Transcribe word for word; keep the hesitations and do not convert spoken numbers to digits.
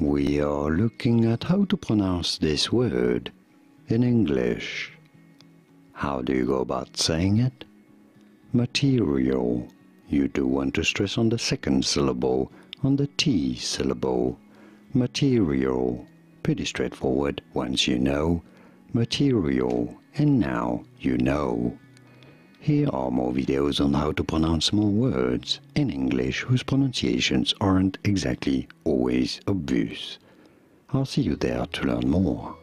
we are looking at how to pronounce this word in English. How do you go about saying it? Material. You do want to stress on the second syllable, on the T syllable. Material. Pretty straightforward once you know. Material. And now you know. Here are more videos on how to pronounce more words in English whose pronunciations aren't exactly always obvious. I'll see you there to learn more.